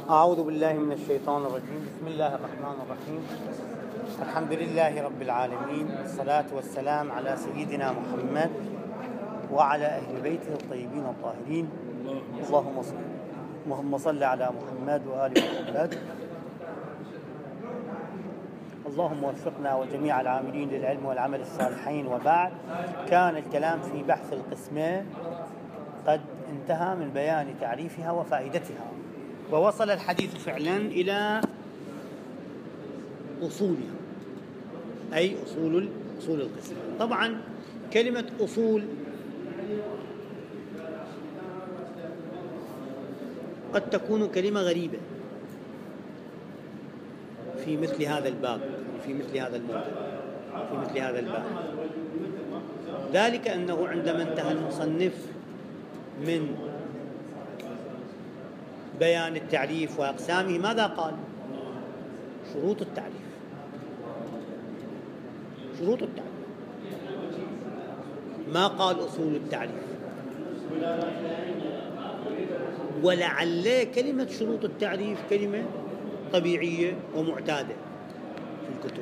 أعوذ بالله من الشيطان الرجيم. بسم الله الرحمن الرحيم. الحمد لله رب العالمين، والصلاة والسلام على سيدنا محمد وعلى أهل بيته الطيبين الطاهرين. اللهم صل على محمد وآل محمد. اللهم وفقنا وجميع العاملين للعلم والعمل الصالحين. وبعد، كان الكلام في بحث القسمة قد انتهى من بيان تعريفها وفائدتها، ووصل الحديث فعلا إلى أصولها، أي أصول القسمة. طبعا كلمة أصول قد تكون كلمة غريبة في مثل هذا الباب، في مثل هذا الموضوع، في مثل هذا الباب. ذلك أنه عندما انتهى المصنف من بيان التعريف وأقسامه ماذا قال؟ شروط التعريف. شروط التعريف، ما قال أصول التعريف. ولعل كلمة شروط التعريف كلمة طبيعية ومعتادة في الكتب.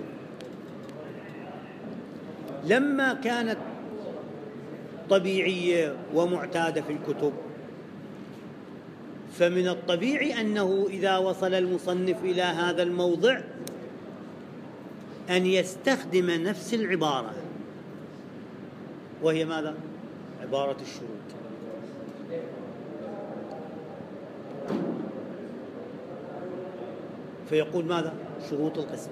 لما كانت طبيعية ومعتادة في الكتب، فمن الطبيعي أنه إذا وصل المصنف إلى هذا الموضع أن يستخدم نفس العبارة، وهي ماذا؟ عبارة الشروط. فيقول ماذا؟ شروط القسمة.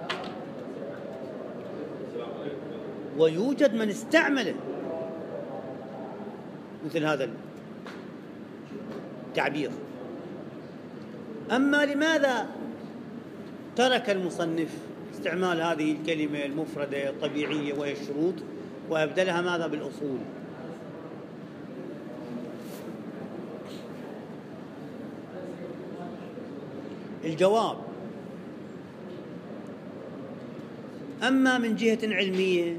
ويوجد من استعمله مثل هذا التعبير. أما لماذا ترك المصنف استعمال هذه الكلمة المفردة الطبيعية وهي الشروط، وأبدلها ماذا؟ بالأصول؟ الجواب: أما من جهة علمية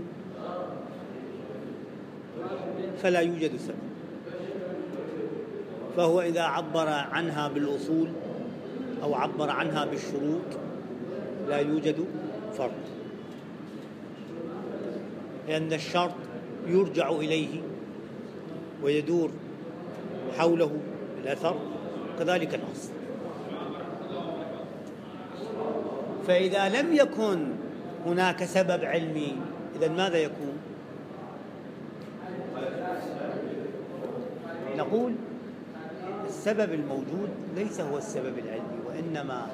فلا يوجد سبب، فهو إذا عبر عنها بالأصول أو عبر عنها بالشروط لا يوجد فرق، لأن الشرط يرجع إليه ويدور حوله الأثر، كذلك الأصل. فإذا لم يكن هناك سبب علمي، إذن ماذا يكون؟ نقول السبب الموجود ليس هو السبب العلمي، وإنما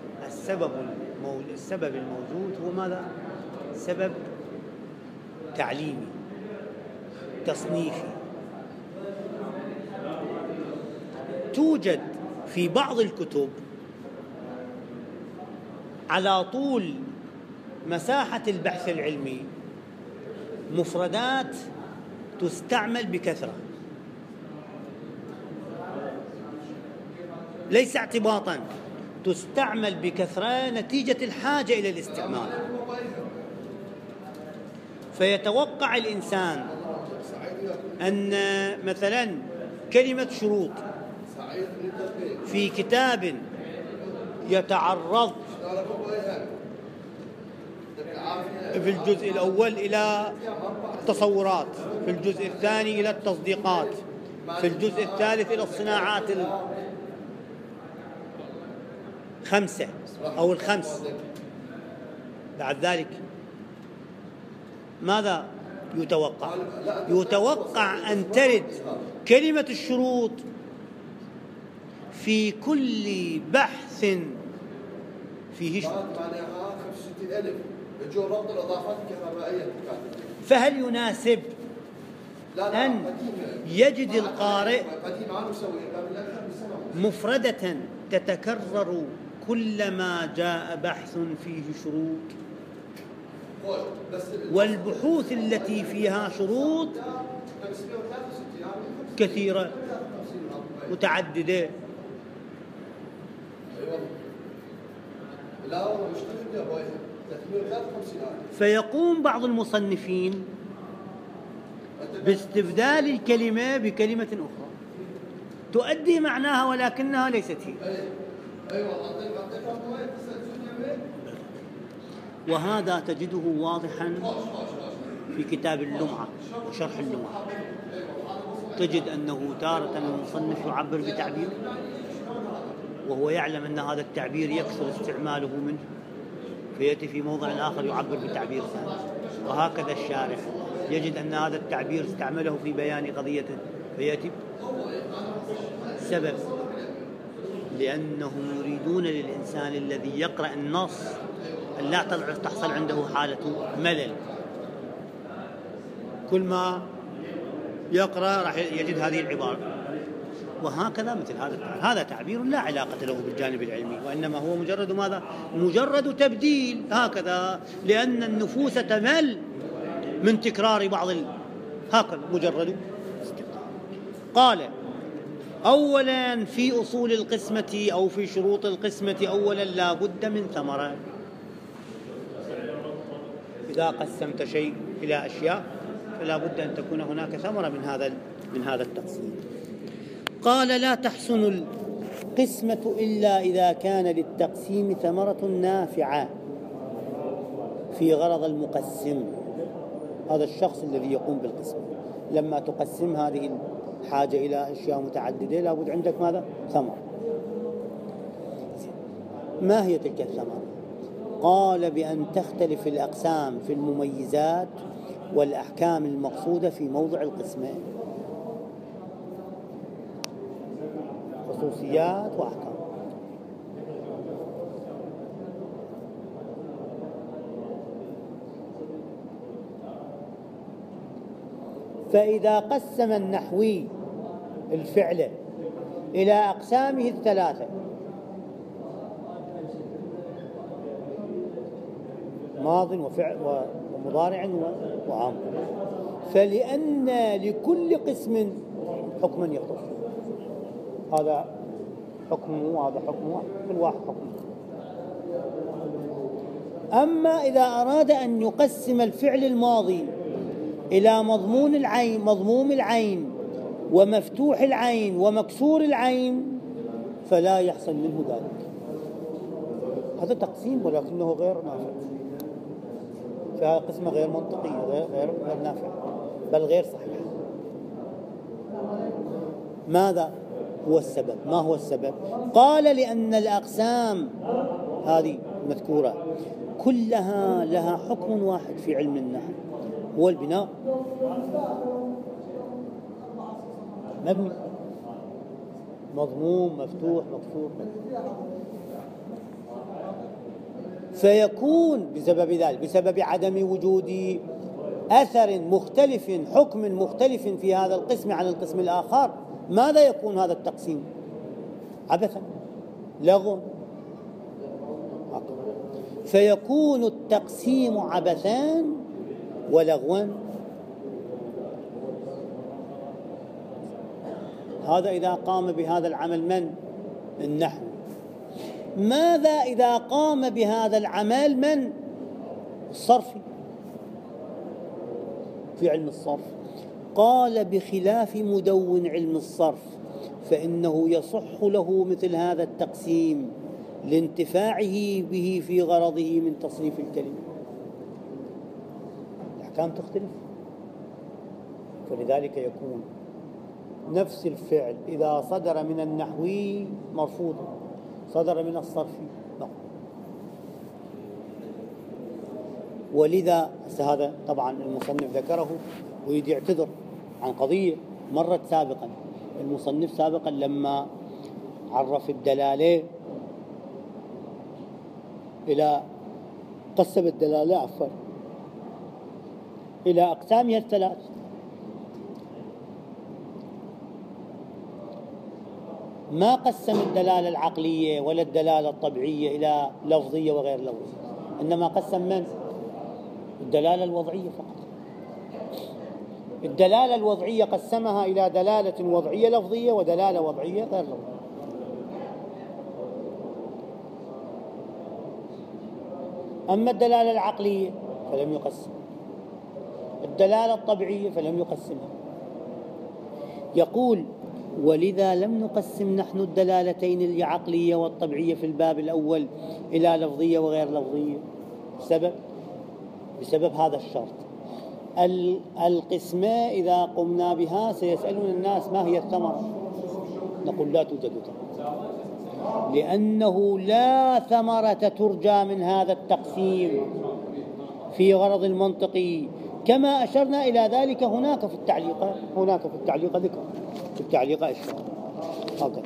السبب الموجود هو ماذا؟ سبب تعليمي تصنيفي. توجد في بعض الكتب على طول مساحة البحث العلمي مفردات تستعمل بكثرة، ليس اعتباطا، تستعمل بكثرة نتيجة الحاجة إلى الاستعمال. فيتوقع الإنسان أن مثلا كلمة شروط في كتاب يتعرض في الجزء الأول إلى التصورات، في الجزء الثاني إلى التصديقات، في الجزء الثالث إلى الصناعات الخمسة أو الخمس. بعد ذلك ماذا يتوقع؟ يتوقع أن ترد كلمة الشروط في كل بحث فيه شروط. فهل يناسب أن يجد القارئ مفردة تتكرر كلما جاء بحث فيه شروط؟ والبحوث التي فيها شروط كثيرة متعددة. فيقوم بعض المصنفين باستبدال الكلمة بكلمة أخرى تؤدي معناها ولكنها ليست هي. وهذا تجده واضحا في كتاب اللمعة وشرح اللمعة. تجد أنه تارة المصنف يعبر بتعبير وهو يعلم أن هذا التعبير يكثر استعماله منه، فيأتي في موضع آخر يعبر بتعبير ثاني. وهكذا الشارح يجد أن هذا التعبير استعمله في بيان قضية فيأتي سبب، لأنهم يريدون للإنسان الذي يقرأ النص أن لا تحصل عنده حالة ملل. كل ما يقرأ راح يجد هذه العبارة. وهكذا مثل هذا تعبير لا علاقة له بالجانب العلمي، وإنما هو مجرد ماذا؟ مجرد تبديل هكذا، لأن النفوس تمل من تكرار بعض هكذا مجرد استبدال. قال: أولا في أصول القسمة أو في شروط القسمة أولا لا بد من ثمرة. إذا قسمت شيء إلى أشياء فلا بد أن تكون هناك ثمرة من هذا التقسيم. قال: لا تحسن القسمة إلا إذا كان للتقسيم ثمرة نافعة في غرض المقسم. هذا الشخص الذي يقوم بالقسمة لما تقسم هذه الحاجة إلى أشياء متعددة لا بد عندك ماذا؟ ثمرة. ما هي تلك الثمرة؟ قال: بأن تختلف الأقسام في المميزات والأحكام المقصودة في موضع القسمة. خصوصيات وأحكام. فإذا قسم النحوي الفعل إلى أقسامه الثلاثة، ماض وفعل ومضارع وعام، فلأن لكل قسم حكما يختص. هذا حكمه وهذا حكمه، كل واحد حكمه. أما إذا أراد أن يقسم الفعل الماضي إلى مضموم العين ومفتوح العين ومكسور العين فلا يحصل منه ذلك. هذا تقسيم ولكنه غير نافع، فهذه قسمة غير منطقية، غير نافعة، بل غير صحيحة. ماذا هو السبب؟ ما هو السبب؟ قال: لأن الأقسام هذه مذكورة كلها لها حكم واحد في علم النحو، هو البناء. مبني، مضموم، مفتوح، مكسور. فيكون بسبب ذلك، بسبب عدم وجود أثر مختلف، حكم مختلف في هذا القسم عن القسم الآخر، ماذا يكون هذا التقسيم؟ عبثا، لغو. فيكون التقسيم عبثا ولغوا. هذا إذا قام بهذا العمل من؟ النحو. ماذا إذا قام بهذا العمل من؟ الصرف، في علم الصرف. قال: بخلاف مدون علم الصرف فإنه يصح له مثل هذا التقسيم لانتفاعه به في غرضه من تصريف الكلمة. الأحكام تختلف، فلذلك يكون نفس الفعل إذا صدر من النحوي مرفوضا، صدر من الصرفي مقبول. ولذا هذا طبعا المصنف ذكره ويريد يعتذر عن قضية مرت سابقا. المصنف سابقا لما عرف الدلالة إلى قسم الدلالة إلى أقسامها الثلاث. ما قسم الدلالة العقلية ولا الدلالة الطبيعية إلى لفظية وغير لفظية، إنما قسم من؟ الدلالة الوضعية فقط. الدلالة الوضعية قسمها إلى دلالة وضعية لفظية ودلالة وضعية غير لفظية. أما الدلالة العقلية فلم يقسم، الدلالة الطبيعية فلم يقسمها. يقول: ولذا لم نقسم نحن الدلالتين العقلية والطبيعية في الباب الأول إلى لفظية وغير لفظية بسبب هذا الشرط. القسمة إذا قمنا بها سيسألون الناس ما هي الثمرة، نقول لا توجد ثمرة، لأنه لا ثمرة ترجى من هذا التقسيم في غرض المنطقي، كما أشرنا إلى ذلك هناك في التعليق ذكر، في التعليق إشارة هكذا.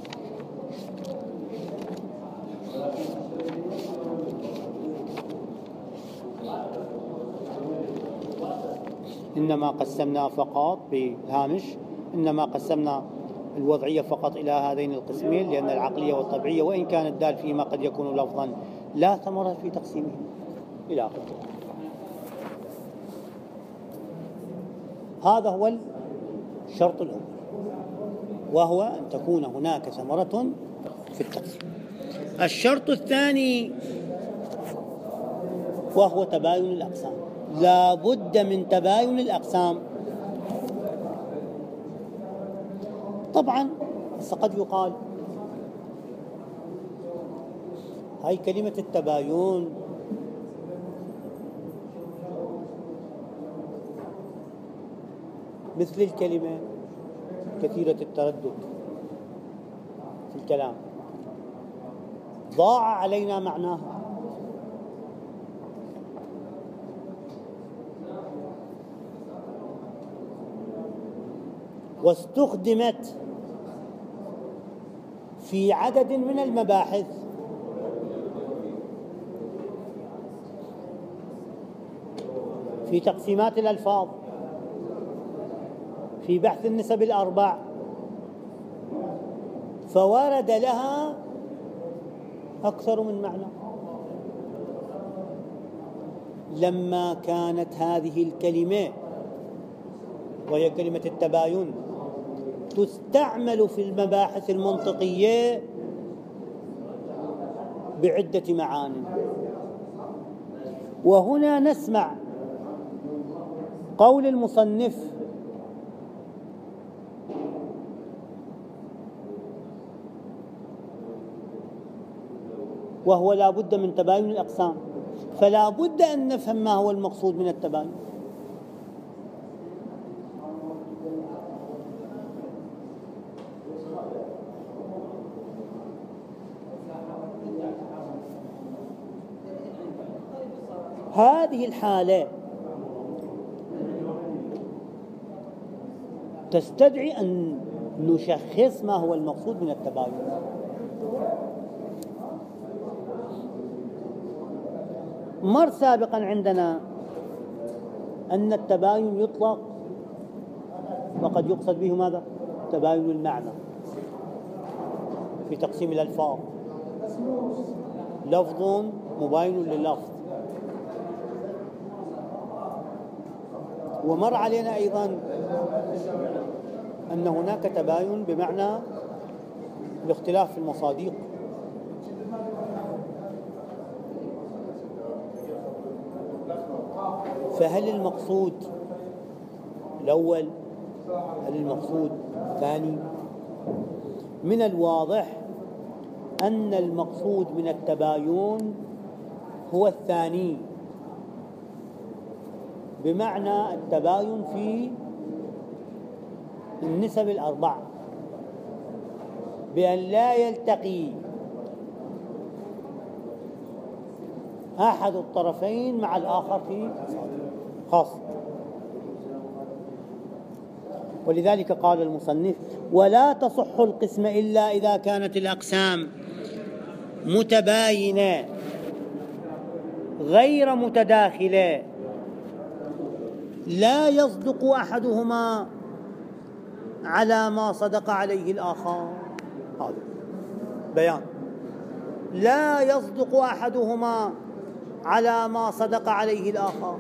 إنما قسمنا فقط بالهامش، إنما قسمنا الوضعية فقط إلى هذين القسمين، لأن العقلية والطبيعية وإن كان الدال فيما قد يكون لفظا لا ثمرة في تقسيمه إلى آخره. هذا هو الشرط الأول، وهو أن تكون هناك ثمرة في التقسيم. الشرط الثاني وهو تباين الأقسام، لا بد من تباين الأقسام. طبعا قد يقال هاي كلمة التباين مثل الكلمة كثيرة التردد في الكلام، ضاع علينا معناها، واستخدمت في عدد من المباحث في تقسيمات الألفاظ، في بحث النسب الأربع، فورد لها أكثر من معنى. لما كانت هذه الكلمة وهي كلمة التباين تستعمل في المباحث المنطقية بعدة معاني، وهنا نسمع قول المصنف وهو لا بد من تباين الأقسام، فلا بد أن نفهم ما هو المقصود من التباين. هذه الحالة تستدعي أن نشخص ما هو المقصود من التباين. مر سابقا عندنا أن التباين يطلق وقد يقصد به ماذا؟ تباين المعنى في تقسيم الألفاظ، لفظ مباين لللفظ. ومر علينا أيضا أن هناك تباين بمعنى الاختلاف في المصادق، فهل المقصود الأول؟ هل المقصود الثاني؟ من الواضح أن المقصود من التباين هو الثاني، بمعنى التباين في النسب الأربع، بأن لا يلتقي أحد الطرفين مع الآخر في خاص. ولذلك قال المصنف: ولا تصح القسمة إلا إذا كانت الأقسام متباينة غير متداخلة، لا يصدق أحدهما على ما صدق عليه الآخر. هذا بيان، لا يصدق أحدهما على ما صدق عليه الآخر،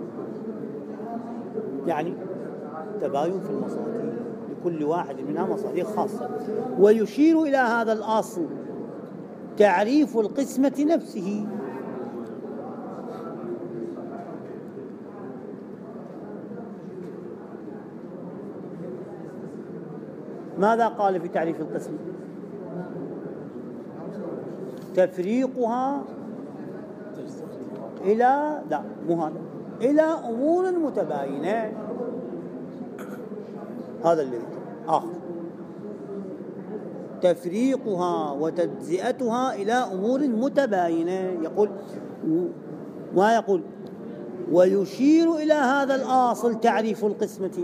يعني تباين في المصادق، لكل واحد منها مصادق خاصة. ويشير إلى هذا الأصل تعريف القسمة نفسه، ماذا قال في تعريف القسم؟ تفريقها إلى، لا مو هذا، إلى أمور متباينة. هذا الذي آخر، تفريقها وتجزئتها إلى أمور متباينة. يقول ما يقول ويشير إلى هذا الأصل تعريف القسمة،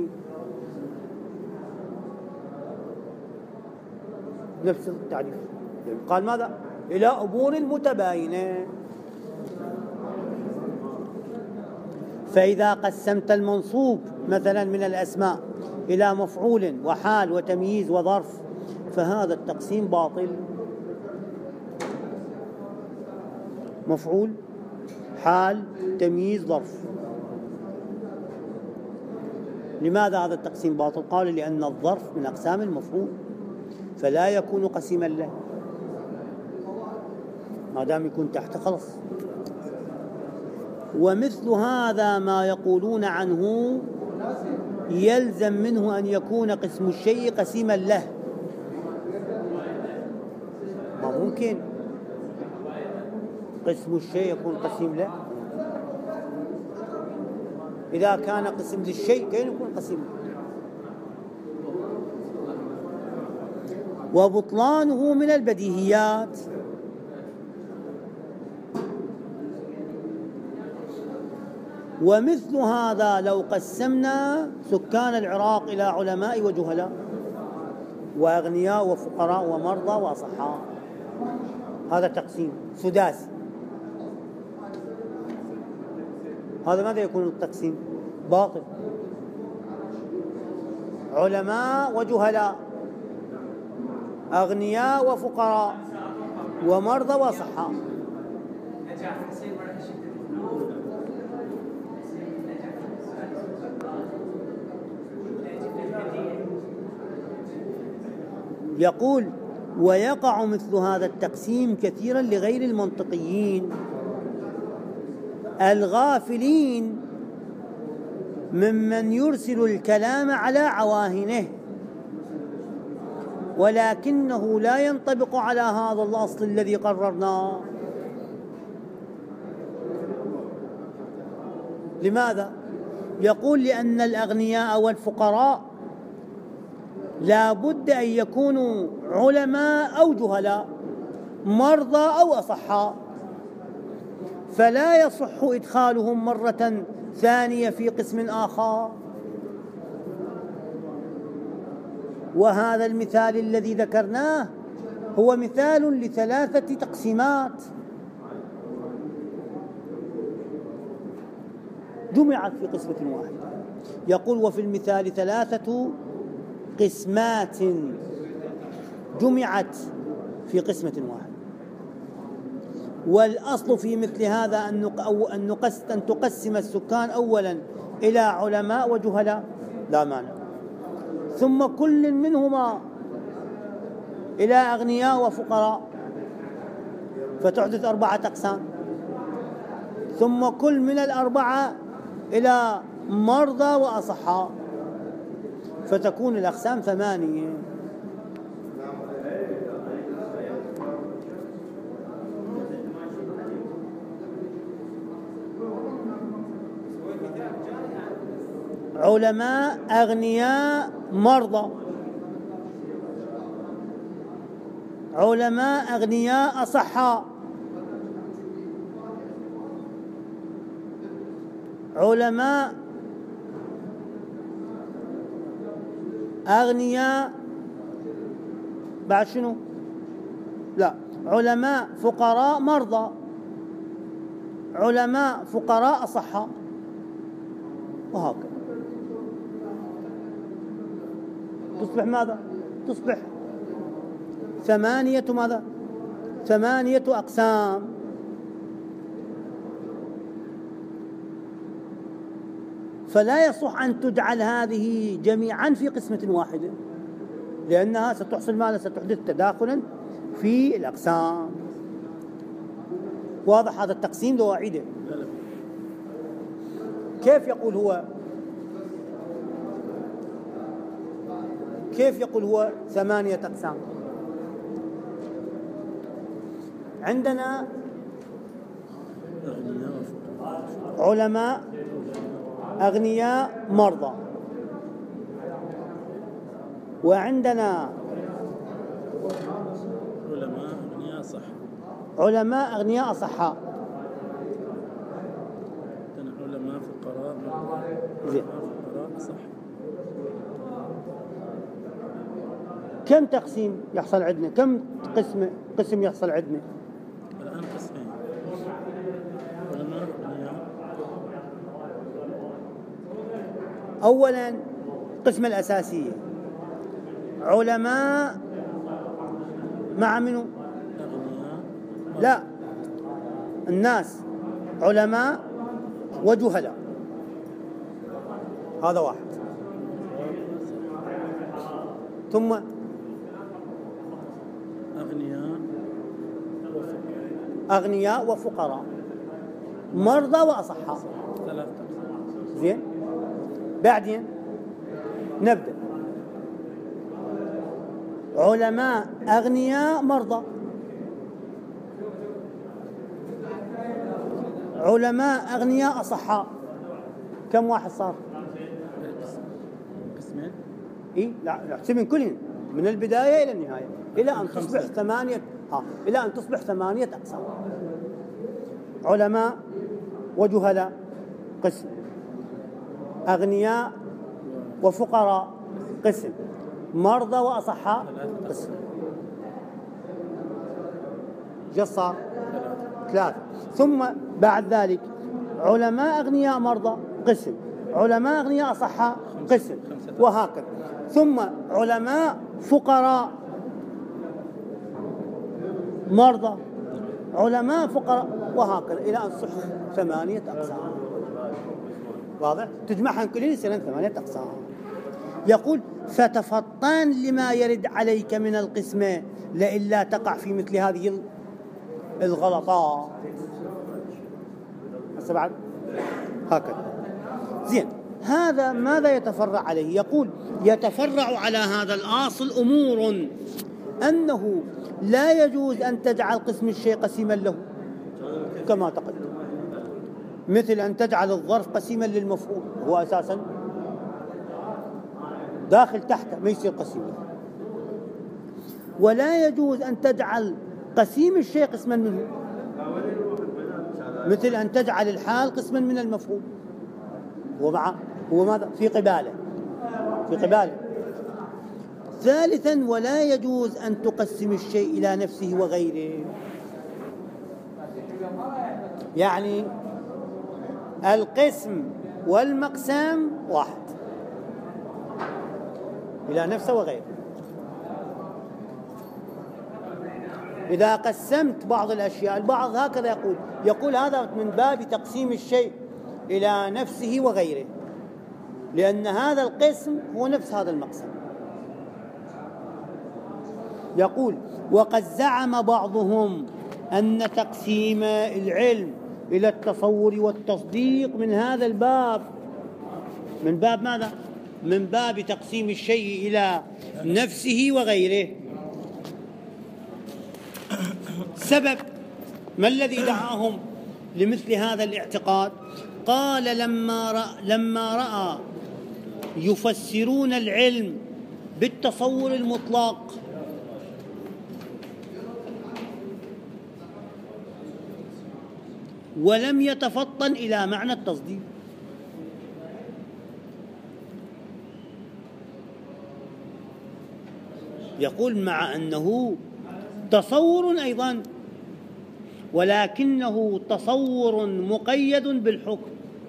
نفس التعريف قال ماذا؟ إلى أمور متباينة. فإذا قسمت المنصوب مثلا من الأسماء إلى مفعول وحال وتمييز وظرف فهذا التقسيم باطل. مفعول، حال، تمييز، ظرف. لماذا هذا التقسيم باطل؟ قال لأن الظرف من أقسام المفعول فلا يكون قسيما له، ما دام يكون تحت خلص. ومثل هذا ما يقولون عنه يلزم منه أن يكون قسم الشيء قسيما له. ما ممكن قسم الشيء يكون قسيم له؟ إذا كان قسم للشيء كيف يكون قسيم له؟ وبطلانه من البديهيات. ومثل هذا لو قسمنا سكان العراق إلى علماء وجهلاء وأغنياء وفقراء ومرضى وأصحاء، هذا تقسيم سداسي. هذا ماذا يكون التقسيم؟ باطل. علماء وجهلاء، أغنياء وفقراء، ومرضى وأصحاء. يقول ويقع مثل هذا التقسيم كثيرا لغير المنطقيين الغافلين ممن يرسل الكلام على عواهنه، ولكنه لا ينطبق على هذا الأصل الذي قررناه. لماذا؟ يقول لأن الأغنياء والفقراء لا بد أن يكونوا علماء أو جهلاء، مرضى أو أصحاء، فلا يصح إدخالهم مرة ثانية في قسم آخر. وهذا المثال الذي ذكرناه هو مثال لثلاثة تقسيمات جمعت في قسمة واحدة. يقول وفي المثال ثلاثة قسمات جمعت في قسمة واحدة. والأصل في مثل هذا أن تقسم السكان أولا إلى علماء وجهلاء لا مانع، ثم كل منهما إلى أغنياء وفقراء فتحدث 4 أقسام، ثم كل من الأربعة إلى مرضى وأصحاء فتكون الأقسام 8. علماء، أغنياء، مرضى. علماء، أغنياء، أصحاء. علماء، أغنياء، بعد شنو؟ لا، علماء، فقراء، مرضى. علماء، فقراء، أصحاء، وهكذا. تصبح ماذا؟ تصبح 8 ماذا؟ 8 أقسام. فلا يصح أن تجعل هذه جميعا في قسمة واحدة، لأنها ستحصل ماذا؟ ستحدث تداخلا في الأقسام. واضح هذا التقسيم؟ لو أعيده. كيف يقول هو؟ كيف يقول هو 8 أقسام؟ عندنا علماء، أغنياء، مرضى، وعندنا علماء أغنياء أصحاء، علماء فقراء أصح. كم تقسيم يحصل عندنا؟ كم قسم يحصل عندنا؟ الآن قسمين، علماء أغنياء. أولا القسمة الأساسية علماء مع منو؟ أغنياء. لا، الناس علماء وجهلاء، هذا واحد. ثم أغنياء وفقراء، مرضى وأصحاء. زين، بعدين نبدأ علماء أغنياء مرضى، علماء أغنياء أصحاء. كم واحد صار؟ قسمين. إيه لا، احسبهم كلهم من البداية إلى النهاية إلى أن تصبح 8 إلى أن تصبح 8 أقسام. علماء وجهلاء قسم، أغنياء وفقراء قسم، مرضى وأصحاء قسم. صار 3. ثم بعد ذلك علماء أغنياء مرضى قسم، علماء أغنياء أصحاء قسم، وهكذا. ثم علماء فقراء مرضى، علماء فقراء، وهكذا إلى أن تصبح 8 أقسام. واضح؟ تجمعهم كلهم يصيرون 8 أقسام. يقول فتفطن لما يرد عليك من القسمة لئلا تقع في مثل هذه الغلطات. هسه بعد هكذا. زين، هذا ماذا يتفرع عليه؟ يقول يتفرع على هذا الأصل أمور، أنه لا يجوز أن تجعل قسم الشيء قسيما له كما تقدم، مثل أن تجعل الظرف قسيما للمفعول، هو أساسا داخل تحته ما يصير قسيم له. ولا يجوز أن تجعل قسيم الشيء قسما منه، مثل أن تجعل الحال قسما من المفعول، هو ماذا؟ في قباله. ثالثا ولا يجوز أن تقسم الشيء إلى نفسه وغيره، يعني القسم والمقسم واحد، إلى نفسه وغيره. إذا قسمت بعض الأشياء، البعض هكذا يقول هذا من باب تقسيم الشيء إلى نفسه وغيره، لأن هذا القسم هو نفس هذا المقسم. يقول وقد زعم بعضهم أن تقسيم العلم إلى التصور والتصديق من هذا الباب، من باب ماذا؟ من باب تقسيم الشيء إلى نفسه وغيره. سبب ما الذي دعاهم لمثل هذا الاعتقاد؟ قال لما رأى يفسرون العلم بالتصور المطلق ولم يتفطن إلى معنى التصديق. يقول مع أنه تصور أيضا، ولكنه تصور مقيد بالحكم،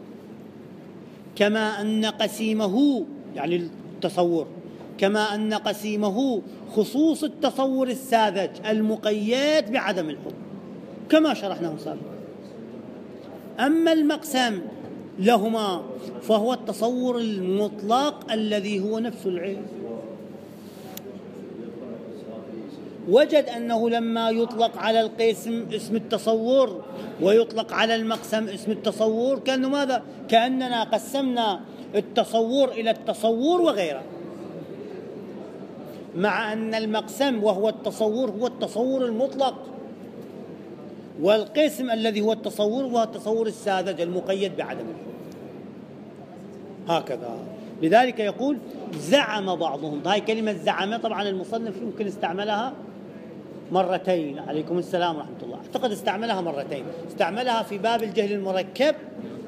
كما أن قسيمه يعني التصور، كما أن قسيمه خصوص التصور الساذج المقيد بعدم الحكم كما شرحناه سابقا. أما المقسم لهما فهو التصور المطلق الذي هو نفس العلم. وجد أنه لما يطلق على القسم اسم التصور ويطلق على المقسم اسم التصور كأنه ماذا؟ كأننا قسمنا التصور إلى التصور وغيره. مع أن المقسم وهو التصور هو التصور المطلق، والقسم الذي هو التصور هو التصور الساذج المقيد بعدمه. هكذا. لذلك يقول زعم بعضهم. هاي كلمة زعم طبعا المصنف يمكن استعملها مرتين، عليكم السلام ورحمة الله، أعتقد استعملها مرتين، استعملها في باب الجهل المركب،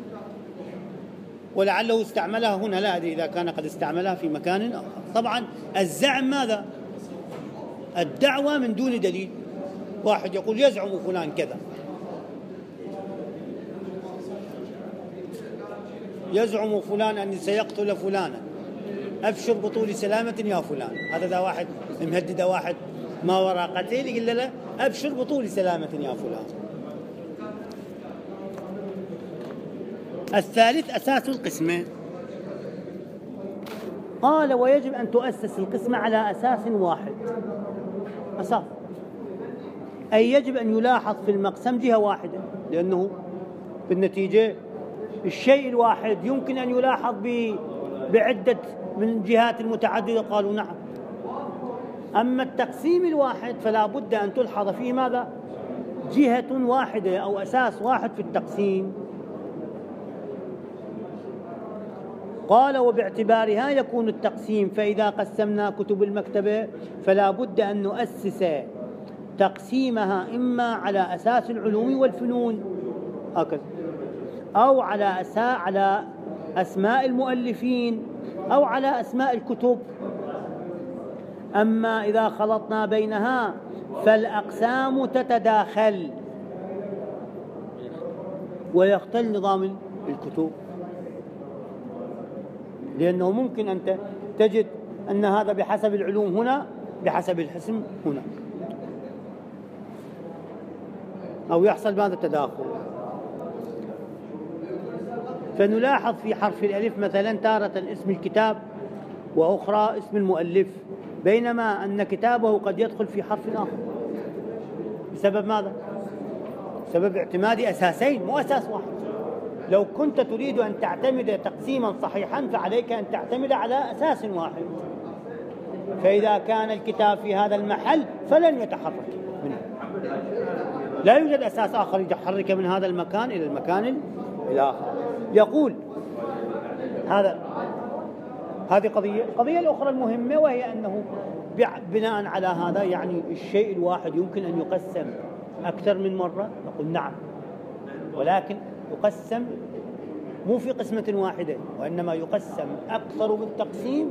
ولعله استعملها هنا، لا أدري إذا كان قد استعملها في مكان آخر. طبعا الزعم ماذا؟ الدعوة من دون دليل. واحد يقول يزعم فلان كذا، يزعم فلان أن سيقتل فلانا، أبشر بطول سلامة يا فلان. هذا ذا واحد مهدد واحد ما وراء قتيل، يقول له أبشر بطول سلامة يا فلان. الثالث أساس القسمة. قال ويجب أن تؤسس القسمة على أساس واحد. أساس، أي يجب أن يلاحظ في المقسم جهة واحدة، لأنه في النتيجة الشيء الواحد يمكن أن يلاحظ بعدة من جهات متعددة. قالوا نعم. أما التقسيم الواحد فلا بد أن تلحظ فيه ماذا؟ جهة واحدة أو أساس واحد في التقسيم. قال وباعتبارها يكون التقسيم، فإذا قسمنا كتب المكتبة فلا بد أن نؤسس تقسيمها إما على أساس العلوم والفنون هكذا، أو على أسماء المؤلفين، أو على أسماء الكتب. أما إذا خلطنا بينها فالأقسام تتداخل ويختل نظام الكتب، لأنه ممكن أن تجد أن هذا بحسب العلوم هنا بحسب الحسم هنا، أو يحصل ماذا؟ تداخل. فنلاحظ في حرف الألف مثلا تارة اسم الكتاب وأخرى اسم المؤلف، بينما أن كتابه قد يدخل في حرف آخر. بسبب ماذا؟ بسبب اعتماد أساسين مو أساس واحد. لو كنت تريد أن تعتمد تقسيما صحيحا فعليك أن تعتمد على أساس واحد. فإذا كان الكتاب في هذا المحل فلن يتحرك منه، لا يوجد أساس آخر يتحرك من هذا المكان إلى المكان الآخر. يقول هذه قضية الأخرى المهمة، وهي أنه بناء على هذا يعني الشيء الواحد يمكن أن يقسم أكثر من مرة. نقول نعم، ولكن يقسم مو في قسمة واحدة، وإنما يقسم أكثر من تقسيم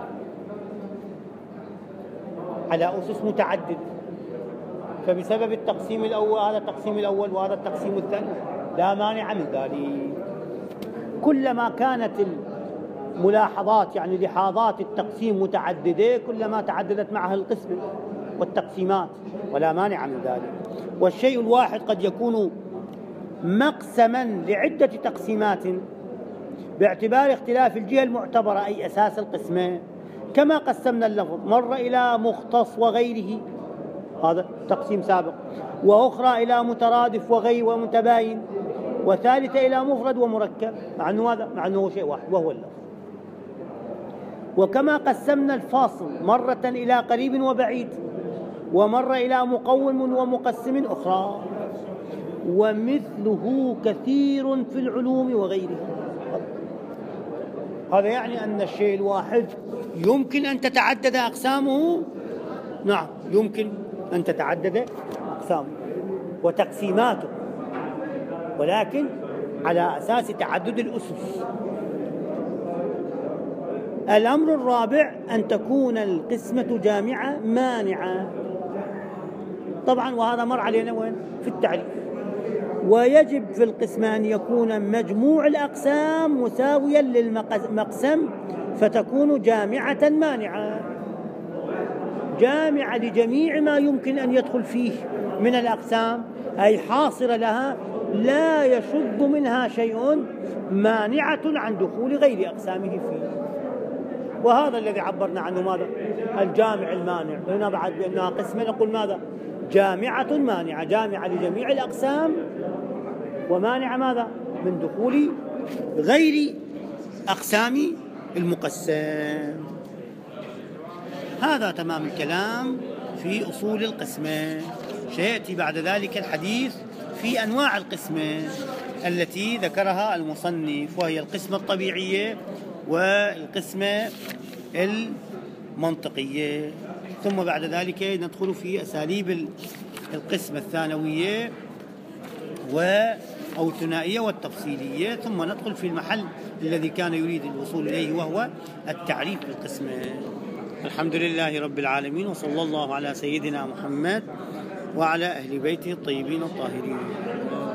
على أسس متعددة. فبسبب التقسيم الأول، هذا التقسيم الأول وهذا التقسيم الثاني، لا مانع من ذلك. كلما كانت الملاحظات يعني لحاظات التقسيم متعددة كلما تعددت معها القسمة والتقسيمات، ولا مانع من ذلك. والشيء الواحد قد يكون مقسما لعدة تقسيمات باعتبار اختلاف الجهة المعتبرة، أي أساس القسمة. كما قسمنا اللفظ مرة إلى مختص وغيره، هذا تقسيم سابق، وأخرى إلى مترادف وغير ومتباين، وثالثة إلى مفرد ومركب، مع أنه هو شيء واحد وهو اللفظ. وكما قسمنا الفاصل مرة إلى قريب وبعيد، ومرة إلى مقوم ومقسم أخرى، ومثله كثير في العلوم وغيرها. هذا يعني أن الشيء الواحد يمكن أن تتعدد أقسامه. نعم، يمكن أن تتعدد أقسامه وتقسيماته، ولكن على أساس تعدد الأسس. الأمر الرابع أن تكون القسمة جامعة مانعة. طبعا وهذا مر علينا وين؟ في التعريف. ويجب في القسمة أن يكون مجموع الأقسام مساويا للمقسم فتكون جامعة مانعة، جامعة لجميع ما يمكن أن يدخل فيه من الأقسام، أي حاصرة لها لا يشد منها شيء، مانعة عن دخول غير أقسامه فيه. وهذا الذي عبرنا عنه ماذا؟ الجامع المانع. هنا بعد بأنها قسمة نقول ماذا؟ جامعة مانعة، جامعة لجميع الأقسام ومانعة ماذا؟ من دخول غير أقسام المقسم. هذا تمام الكلام في أصول القسمة. سيأتي بعد ذلك الحديث في أنواع القسمة التي ذكرها المصنف، وهي القسمة الطبيعية والقسمة المنطقية. ثم بعد ذلك ندخل في أساليب القسمة الثانوية أو الثنائية والتفصيلية، ثم ندخل في المحل الذي كان يريد الوصول إليه وهو التعريف بالقسمة. الحمد لله رب العالمين، وصلى الله على سيدنا محمد وعلى أهل بيته الطيبين الطاهرين.